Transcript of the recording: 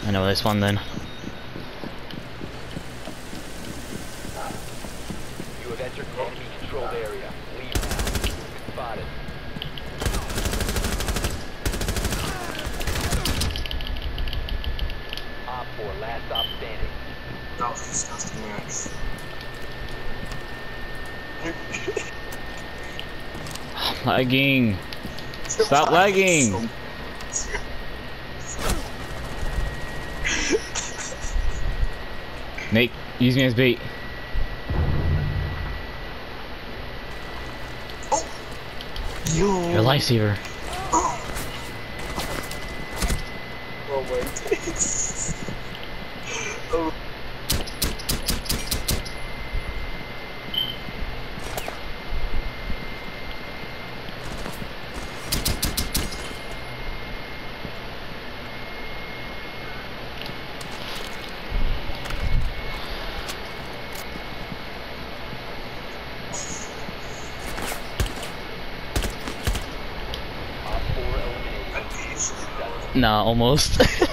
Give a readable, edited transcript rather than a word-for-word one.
I know this one then. You have entered an enemy controlled area. Leave now. You've been spotted. Op 4, last stop standing. That was disgusting, Max. Lagging. Stop lagging. Nate, use me as bait. Yo. You're a lifesaver. Oh my oh. Op 4 eliminated. Nah, almost.